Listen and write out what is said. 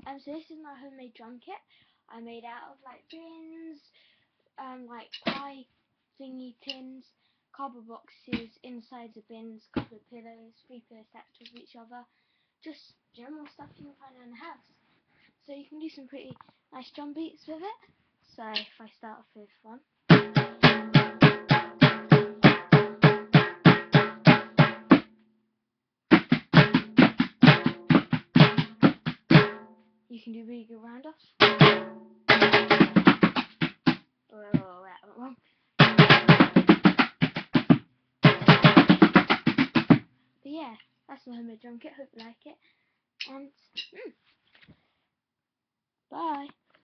So this is my homemade drum kit. I made out of like bins, like pie thingy tins, cardboard boxes, insides of bins, couple of pillows, 3 pillows stacked with each other. Just general stuff you can find around the house. So you can do some pretty nice drum beats with it. So if I start off with one. You can do really good round-offs. Oh, that went wrong. But yeah, that's my homemade drum kit. Hope you like it. And bye.